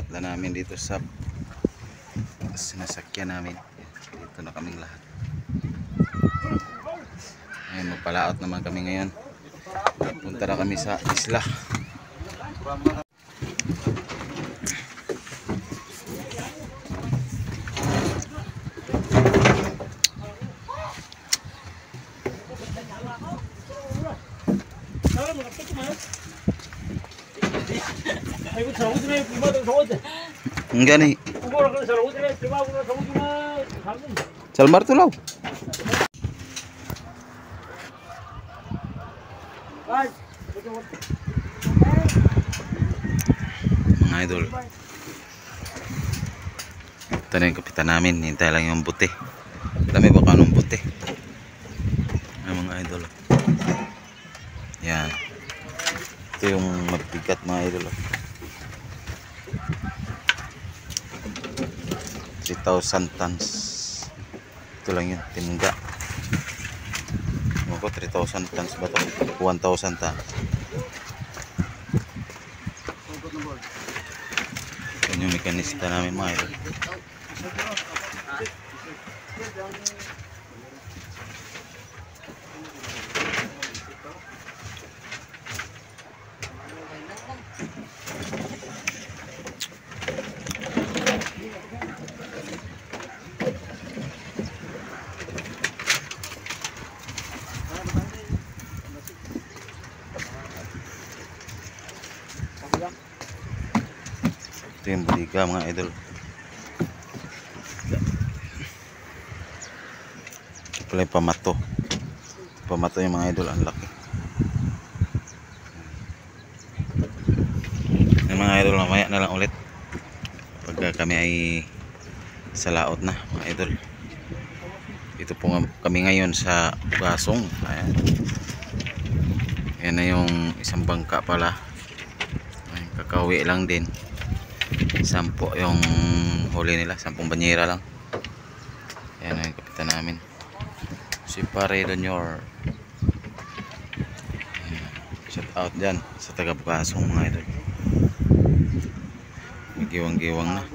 Lipat na namin dito sa sinasakyan namin. Dito na kaming lahat. Ngayon magpalaot naman kami ngayon. Punta na kami sa isla. Enggak nih. Salmar tulaw. Mga idol. Ito na yung kapitan namin. Hintay lang yung buti. Dami ba kanong buti? Ay, mga idol. Yan. Ito yung mabigat mga idol. 3,000 tons. Ito lang yun, tinga. Ano ko, 3,000 tons ba ito? 1,000 tons. Yan yung mekanista namin mga idol. Ito yung budiga mga idol. Ito pala yung pamato. Pamato yung mga idol, ang laki. Yung mga idol, mamaya na lang ulit pagka kami ay sa laot na mga idol. Ito po kami ngayon sa Bugasong. Ayan. Yan na yung isang bangka pala. Ayan, kakauwi lang din. 10 yung huli nila, 10 banyera lang. Yan ang kapitan namin, si Pare Donyor. Shout out dyan sa taga Bugasong mga idol. Magiwang-giwang na.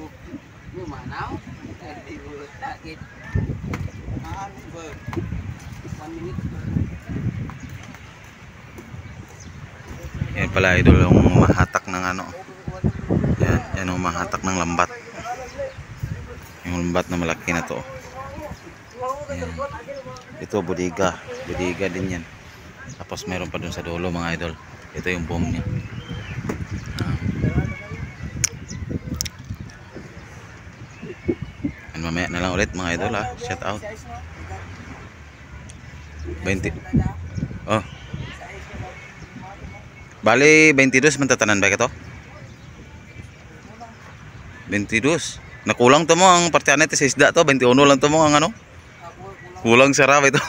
Yan pala idol yung mahatak ng ano. Yan ang mahatak ng lambat. Yung lambat na malaki na to. Yan. Ito budiga. Budiga din yan. Tapos meron pa dun sa dulo mga idol. Ito yung boom niya. Yan, mamaya na lang ulit mga idol ha. Shout out. 20. Oh. Bali 22 man ba ito? 22. Nakulang to mo ang partiyanet sa isda to. 21 lang to mo ang ano. Kulang sarap ito.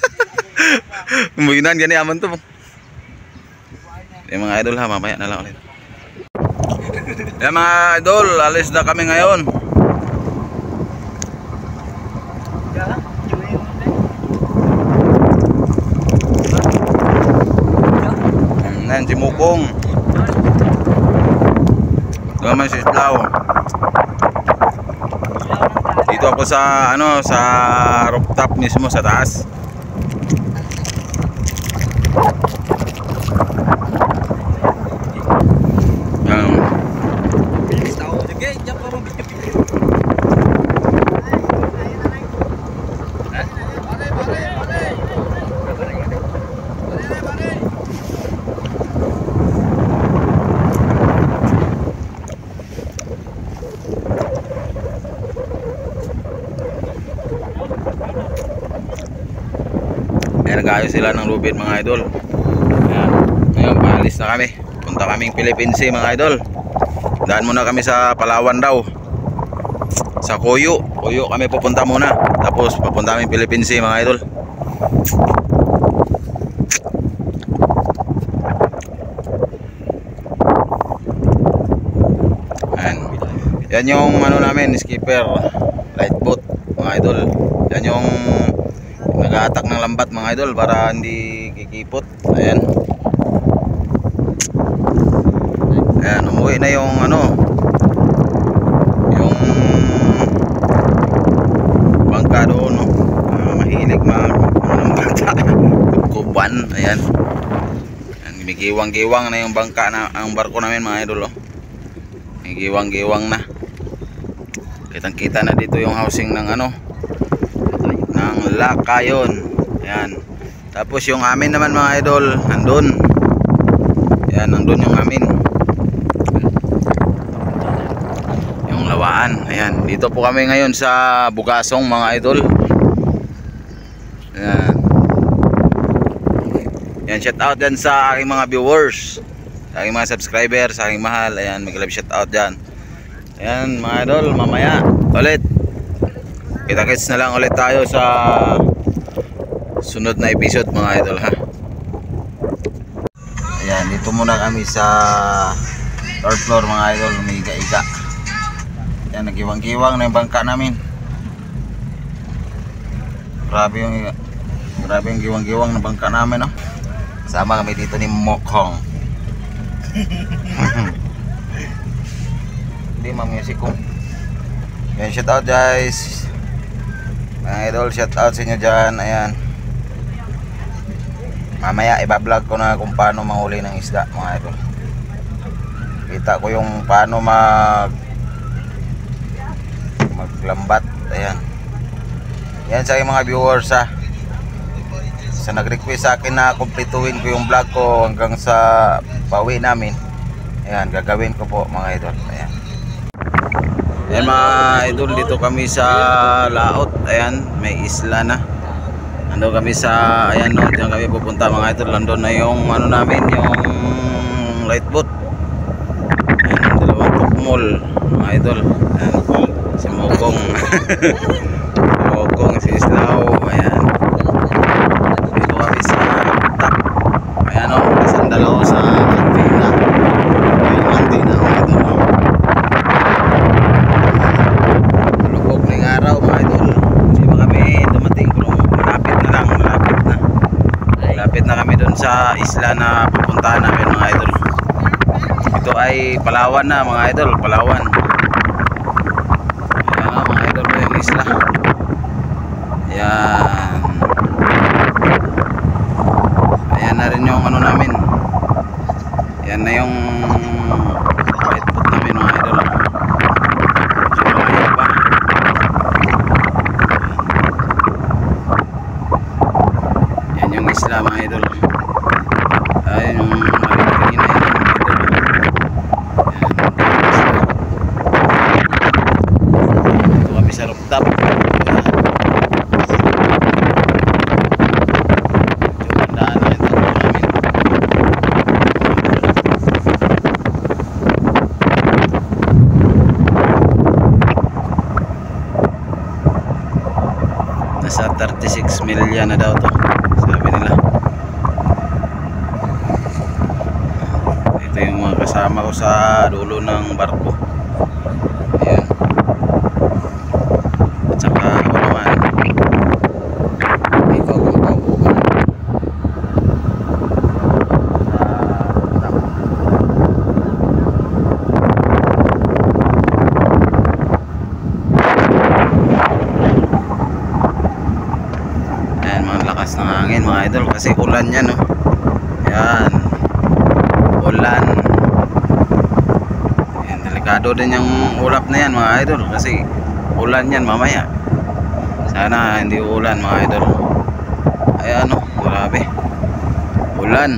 Muinan gani aman to mo. Mga idol ha, mamaya na lang ulit. Mga idol, alis na kami ngayon. Nan si Mukong. Gaman si Islaw. Dito ako sa ano, sa rooftop mismo sa taas. Nag-ayos sila ng lubid mga idol. Ayan. Ngayon paalis na kami. Punta kaming Philippine Sea mga idol. Daan muna kami sa Palawan daw. Sa Kuyo. Kuyo kami pupunta muna. Tapos papunta kami Philippine Sea mga idol. Ayan. Yan yung ano namin, skipper light boat mga idol. Yan yung nag-a-attack ng lambat mga idol para hindi kikipot. Ayan. Ayan, umuwi na yung ano, bangka doon, no? Mahilig ng bangka. Kuban, ayan. Giwang-giwang na yung bangka na ang barko namin mga idol, oh. May giwang-giwang na. Kitang-kita na dito yung housing ng ano, ng Lakayon. Ayan. Tapos yung amin naman mga idol, nandun. Ayan, nandun yung amin. Yung Lawaan. Ayan, dito po kami ngayon sa Bugasong mga idol. Ayan. Yan, shout out dyan sa aking mga viewers, sa aking mga subscribers, sa aking mahal. Ayan, mag-love shout out dyan. Ayan mga idol, mamaya ulit kita-kits na lang ulit tayo sa sunod na episode mga idol, ha. Ayan, dito muna kami sa third floor mga idol, umiga-iga. Ayan, nagiwang-giwang na yung bangka namin. Grabe yung giwang-giwang na bangka namin, no. Sama kami dito ni Mokhong. Hindi music ko. Yan, shout out guys. Mga idol, shout out sa inyo dyan. Ayan. Mamaya iba-vlog ko na kung paano manghuli ng isda mga idol. Kita ko yung paano maglambat. Ayan. Yan sa mga viewers, ha. Sa nag-request sa akin na kumpletuhin ko yung vlog ko hanggang sa pauwi namin. Ayan, gagawin ko po mga idol. Ayan. Ayan mga idol, dito kami sa Laot. Ayan, may isla na. Nandun kami sa, ayan, no, diyan kami pupunta mga idol. Nandun na yung ano namin, yung light boat. Ayan, dalawang tukmol mga idol. Ayan, si Mokong. Si Mokong, si Islaw. Ayan. Sa top. Ayan, o, kasandal ako sa antena. Ayan, antena ako ito, no? Lubog ng araw mga idol. Kasi ba kami dumating, pero malapit na lang, malapit na kami dun sa isla na pupuntahan namin mga idol. Ito ay Palawan na mga idol, Palawan. Ayan o mga idol, yung isla. Ayan. Ayan na rin yung ano namin. Ayan na yung light boat namin mga idol. So, ayan pa. Ayan yung isla mga idol. Ayan yung malit kanina yun mga idol. Ayan. Ito kami sa rooftop. Nasa 36 milya na daw to, sabi nila. Ito yung mga kasama ko sa dulo ng barko. Ayan. At saka ako naman, ikaw kung paubukan ng hangin mga idol, kasi ulan yan, no? Yan, ulan. Yan, delikado din yung ulap na yan mga idol, kasi ulan yan mamaya. Sana hindi ulan mga idol. Ayan, no? Grabe, ulan.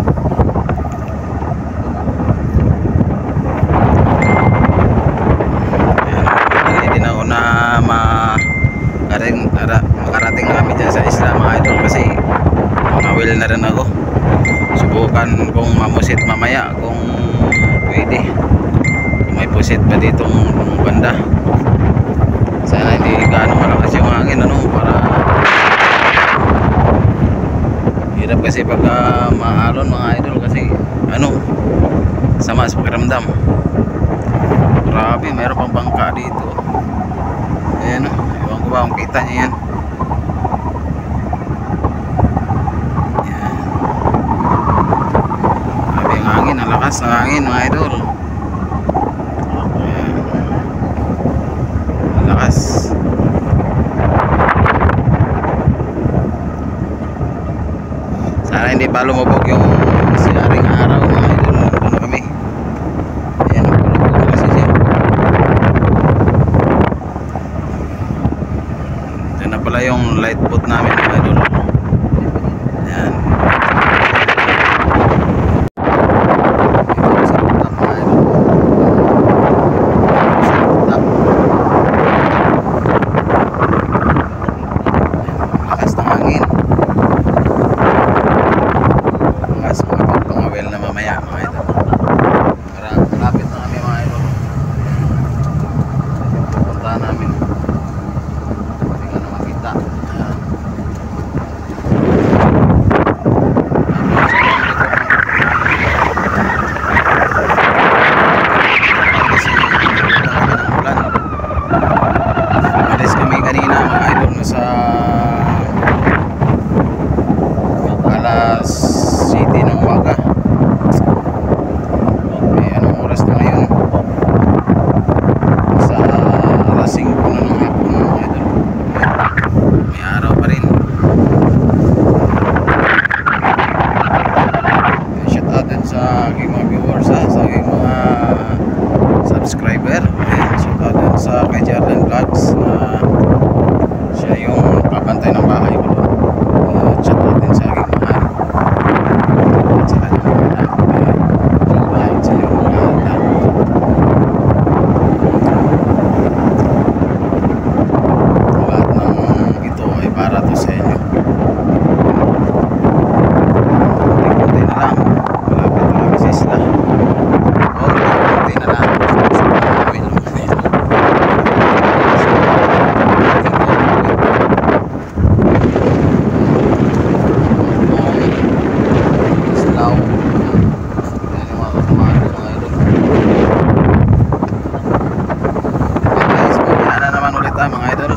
Ayan, hindi din ako na makarating na kami dyan sa isla mga idol, kasi mawil na rin ako. Subukan kung mamusit mamaya kung pwede, kung may pusit pa ditong banda. Sana hindi gaano malakas yung hangin, ano, para hirap kasi pagka maalon mga idol, kasi ano, sama sa pakiramdam. Grabe, mayroon pang bangka dito. Ayan, ewan ko ba kung kita niya yan. Ayan. Grabe yung hangin, ang lakas ng hangin mga idol. Ayan. Sana hindi pa lumubog yung siyaring araw mga idol. Nandun na kami. Ayan, lumubog na kasi siya. Ito na pala yung light boat namin mga idol. Ayan. Ito sa rooftop mga idol. Sa rooftop. Lakas ng hangin. Mas mga pagpangawel na mamaya mga idol. Malapit na kami mga idol. Pupunta namin. Hindi ka na makita. Ayan. Kasi ng ulan. Alis kami kanina mga idol. Nasa alas 7 ng umaga. May anong oras na ngayon? Sa alas 5 na ng hapon mga idol. May araw pa rin. Shout out din sa aking mga viewers ha, sa aking mga subscriber. Shout out din sa kay Jordan Vlogs na siya yung papantay ng bahay ko. Shout out din sa aking mahal. Sa kanyang mga anak. Shout out sa iyong mga anak. Lahat ng ito ay para to sa inyo. Kunti na lang. Malapit na kami sa isla. Kunti na lang. Mga idol,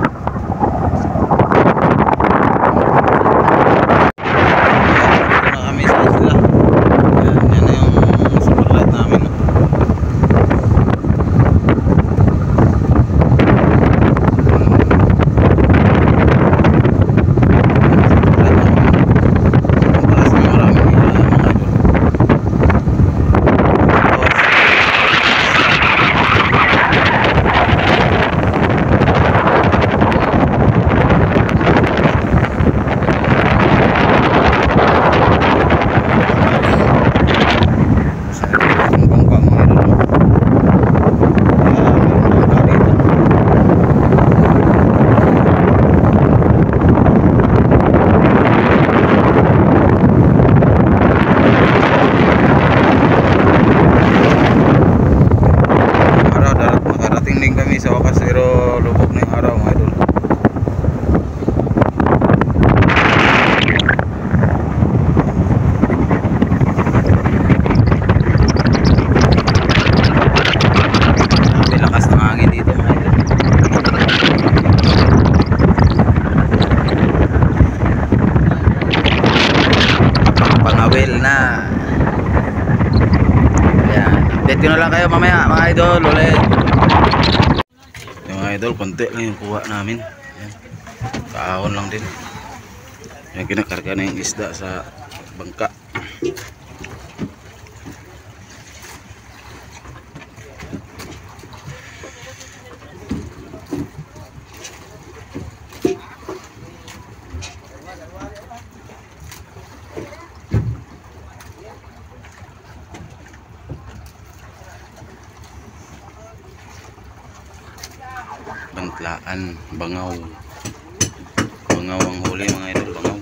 dito na kami sa isla. Yan na yung superlight namin. Taas na maraming mga idol. Nakarating din kami sa wakas pero lubog na yung araw mga idol. Grabe lakas ng hangin dito mga idol. Pangawel na. Ayan, update ko na lang kayo mamaya mga idol ulit. Yung mga idol, konti lang yung kuha namin. Ayan. Kaahon lang din. Yung kinakarga na yung isda sa bangka. Bantlaan, bangaw. Bangaw ang huli mga idol, bangaw.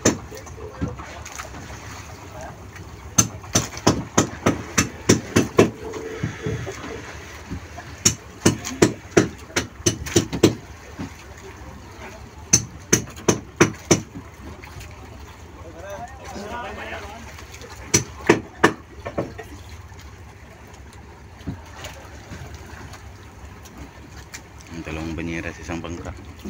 Ang dalawang banyera sa isang bangka.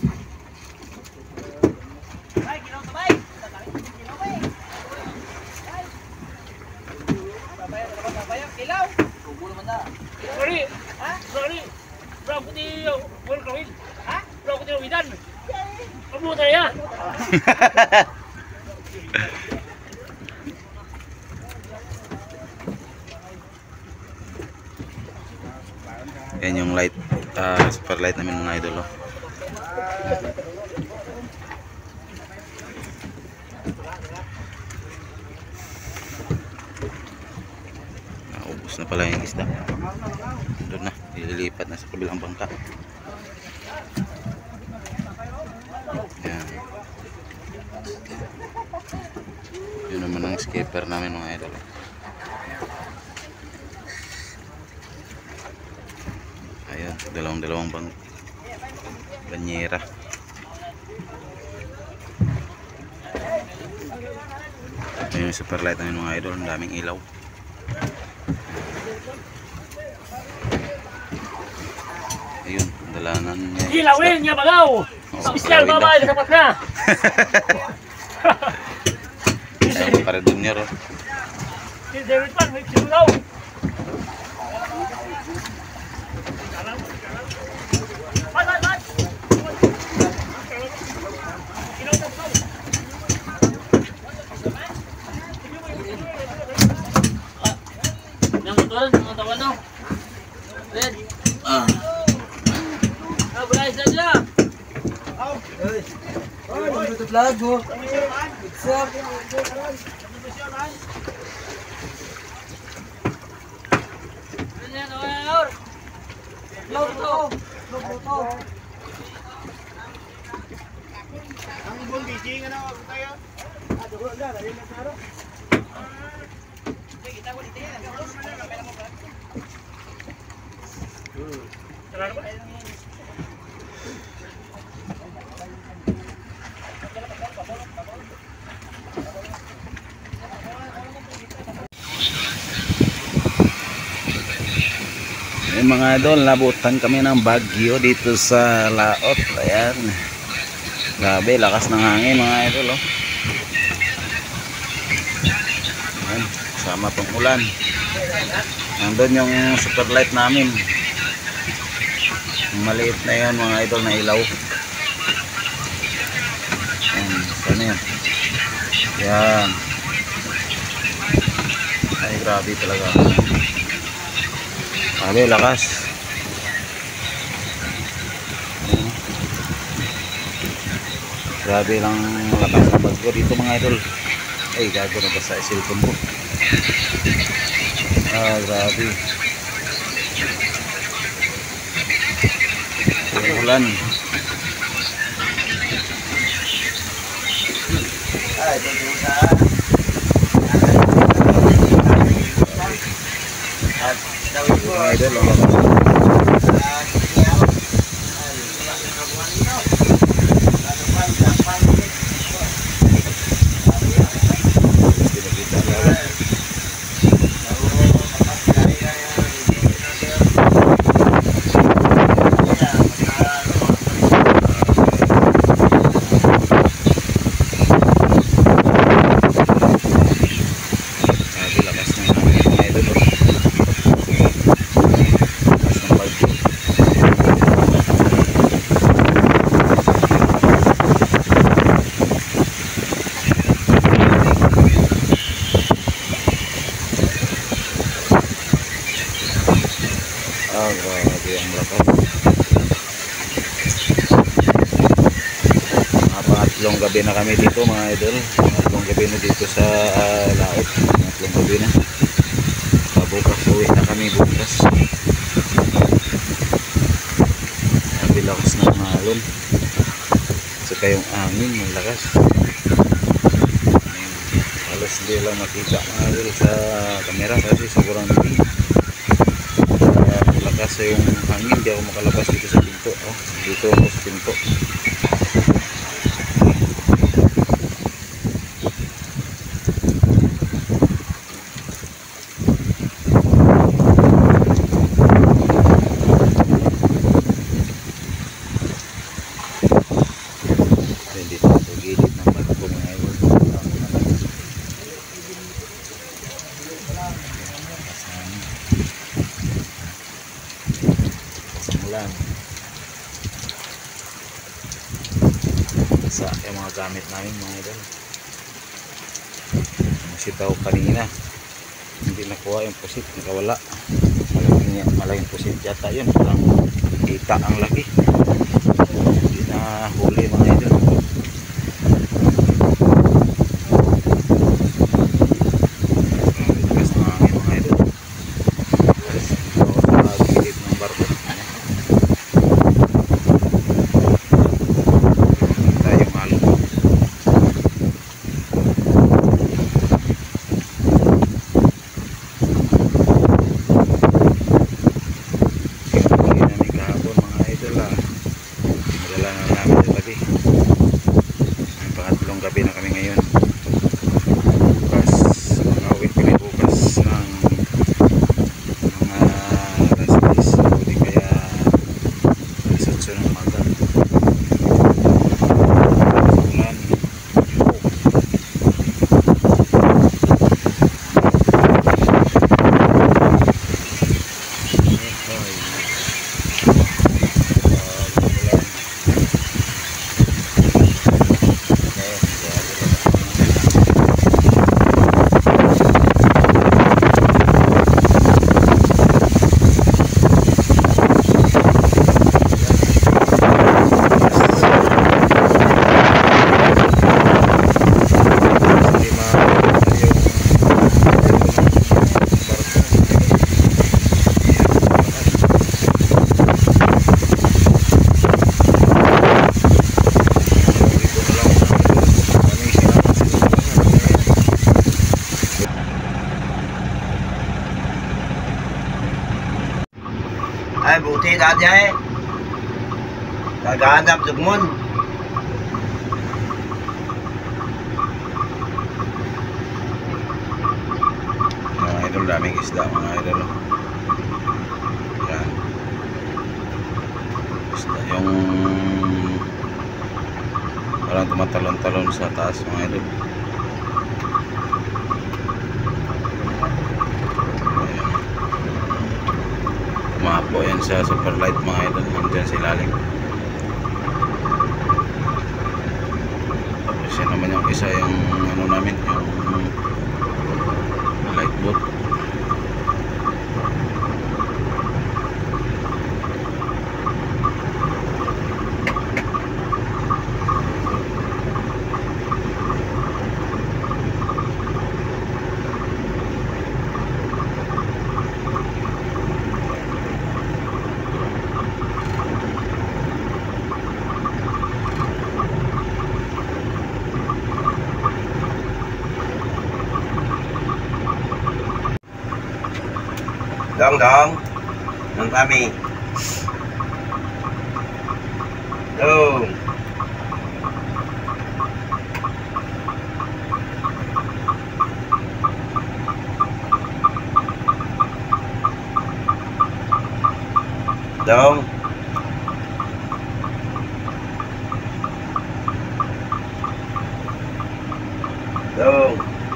Sorry, ha? Sorry. Bro, kuti work kawin. Ha? Bro, kuti widan. Kamu tayo. Yan yung light, super light namin mga idol. Oh. Naubos na pala yung isda. Doon na, ililipat na sa kabilang bangka. Yan. Yun naman ang skipper namin mga idol. Ayan, dalawang banyera. Ayun yung super light namin mga idol, ang daming ilaw. Ayun, dalanan niya. Ilawin niya bagaw. Special babay dapat na. Ayun, para dun niya ro. Si David Pan may silaw. Yang motor, ang tawan no. Red. Berai saja. Tutup lagu. Siap. Ang ibon biji nga na tayo. Ayun mga idol, nabutan kami ng bagyo dito sa Laot. Ayan. Grabe, lakas ng hangin mga idol. Oh. Ayan, sama tong ulan. Nandun yung super light namin. Yung maliit na yun mga idol na ilaw. Ayan, sana yun. Ayan. Ay, grabe talaga. Grabe, lakas. Grabe lang lakas ng bagyo dito mga idol. Ay, gago na ba sa cellphone ko? Grabe. Yung ulan. Mga idol, grabe ang lakas. Pangatlong gabi na kami dito mga idol. Pangatlong gabi na dito sa Laot. Pangatlong gabi na. Bukas uwi na kami bukas. Grabe lakas ng alon. Saka yung angin, yung lakas. Halos hindi lang makita mga idol sa kamera kasi sobrang lamig. Lakas yung hangin, hindi ako makalabas dito sa pinto. Oh, dito ako sa pinto. Dito sa gilid ng barko mga idol. Ulan. Sa yung mga gamit namin mga idol. Yung sitaw kanina hindi nakuha yung pusit, nakawala. Malaking malaking pusit yata yun. Parang kita ang laki. Hindi na huli mga idol. Lakas ng hangin mga idol. Alas sa gilid ng barko. Tayo malo. Gabi na kami ngayon. Bukas, makauwi kami bukas ng mga alas 10 o di kaya alas 8 ng umaga. Ulan. Ay, buti dati ay. Naghahanap dugmon. Mga idol, daming isda mga idol. Yan. Isda yung parang tumatalon-talon sa taas mga idol. Mapo yan sa super light mga idol, nandyan sa ilalim. Tapos yan naman yung isa yung ano namin, yung light boat. Dong dong. Nang kami. Dong. Dong. Dong.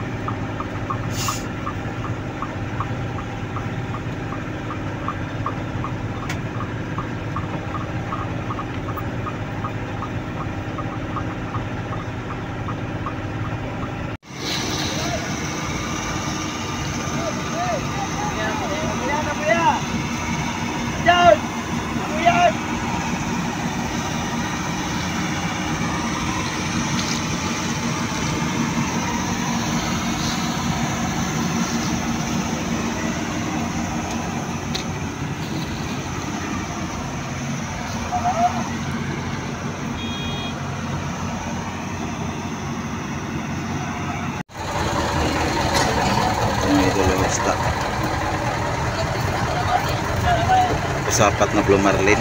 Basta usapat na Blue Marlin.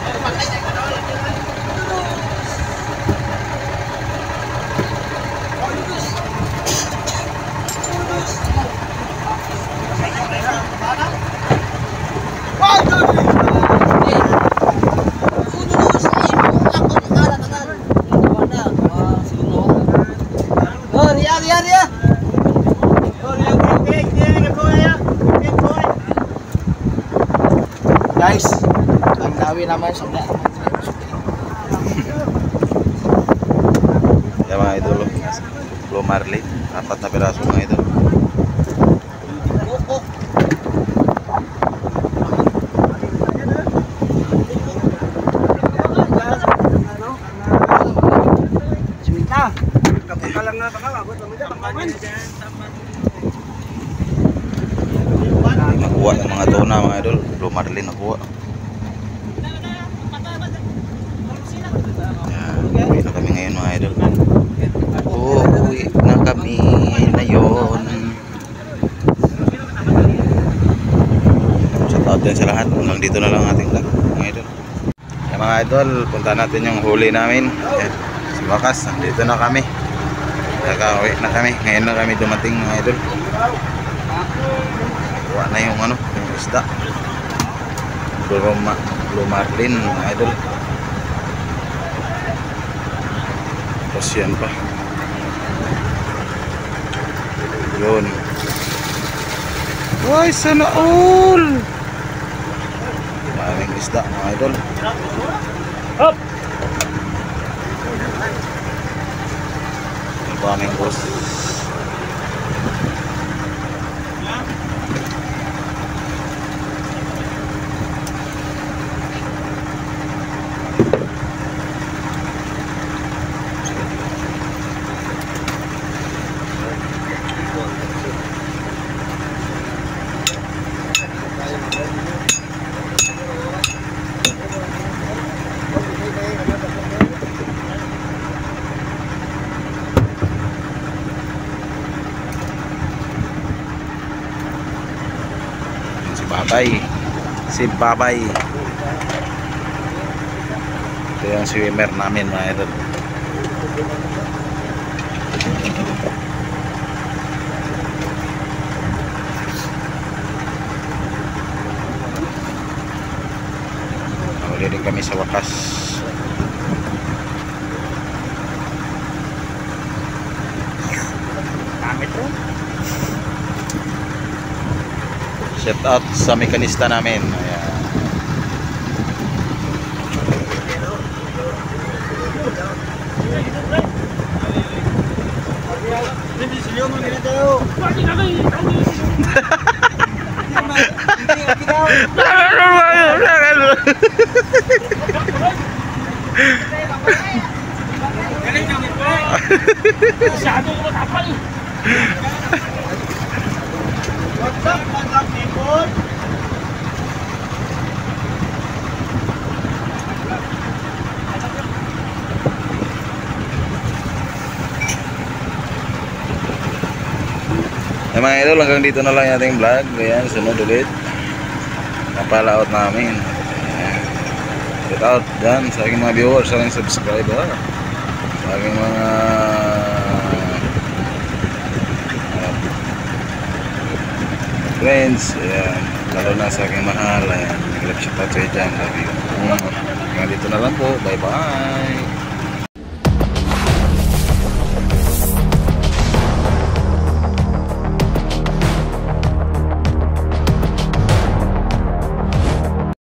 Guys, ang dawi naman sa Yan mga idol, Blue Marlin, 4 na piraso mga idol. Nakuha ng mga tuna mga idol. Blue marlin nakuha. Yan, uwi na kami ngayon mga idol. Uwi na kami ngayon. Shout out din sa lahat. Hanggang dito na lang ating vlog mga idol. Yan mga idol, punta natin yung huli namin. Yan. Sa wakas, dito na kami. Nakauwi na kami. Ngayon na kami dumating mga idol. Kuha na yung ano, yung isda. Blue marlin mga idol. Tapos yan pa. Yun. Ay, sana all! Maraming isda mga idol. Hop! Maraming boss. Si Babay. Ito yung swimmer namin mga idol. Huli din kami sa wakas. Damit to. Shout out sa mekanista namin. Ayan. Masyado ko matapal. What's up people? Mga idol, hanggang dito na lang yung ating vlog. Ayan, sunod ulit. Napalaot namin. Ayan. Shout out dyan sa aking mga viewers, sa aking subscriber, sa aking mga friends. Ayan. Lalo na sa aking mahal. Ayan. Shout out sa dyan. Love you. Hanggang dito na lang po. Bye bye.